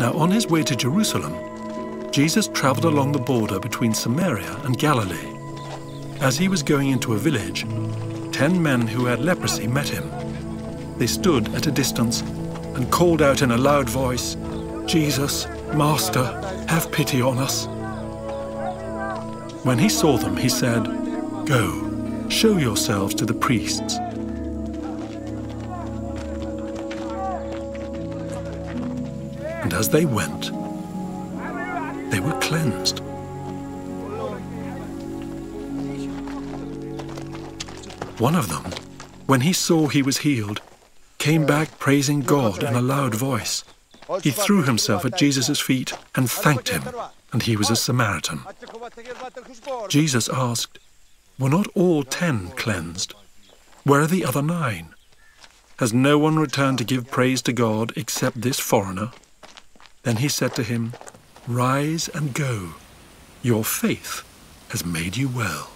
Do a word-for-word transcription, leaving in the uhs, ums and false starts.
Now, on his way to Jerusalem, Jesus traveled along the border between Samaria and Galilee. As he was going into a village, ten men who had leprosy met him. They stood at a distance and called out in a loud voice, "Jesus, Master, have pity on us." When he saw them, he said, "Go, show yourselves to the priests." And as they went, they were cleansed. One of them, when he saw he was healed, came back praising God in a loud voice. He threw himself at Jesus' feet and thanked him, and he was a Samaritan. Jesus asked, "Were not all ten cleansed? Where are the other nine? Has no one returned to give praise to God except this foreigner?" Then he said to him, "Rise and go. Your faith has made you well."